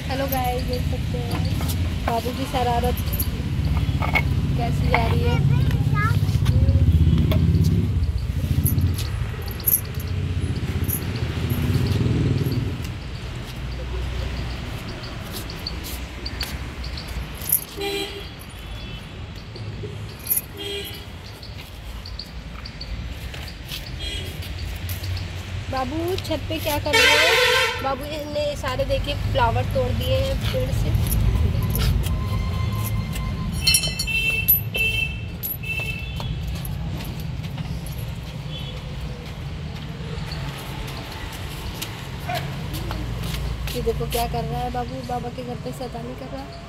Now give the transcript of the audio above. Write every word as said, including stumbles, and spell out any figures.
Hello guys, देख सकते हैं बाबू की शरारत कैसी जा रही है। बाबू छत पे क्या कर रहे हो? बाबू ने सारे देखिए फ्लावर तोड़ दिए हैं पेड़ से। ये देखो क्या कर रहा है बाबू, बाबा के घर पे शैतानी कर रहा है।